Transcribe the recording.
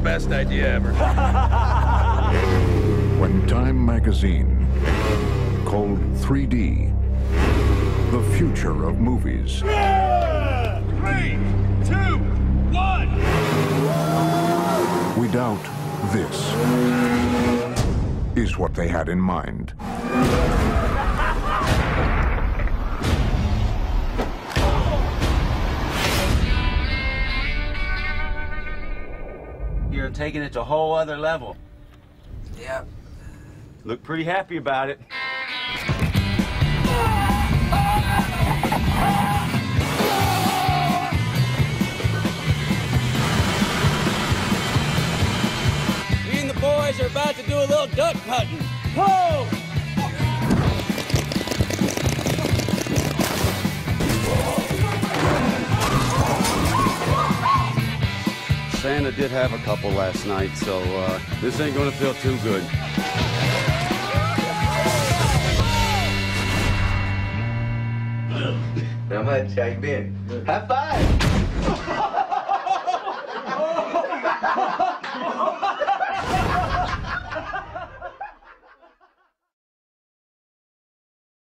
best idea ever. When Time magazine called 3D the future of movies. 3, 2, 1. We doubt this is what they had in mind. You're taking it to a whole other level. Yep. Look pretty happy about it. Me and the boys are about to do a little duck hunting. Ho! Santa did have a couple last night, so this ain't gonna feel too good. How much? How you been? High five!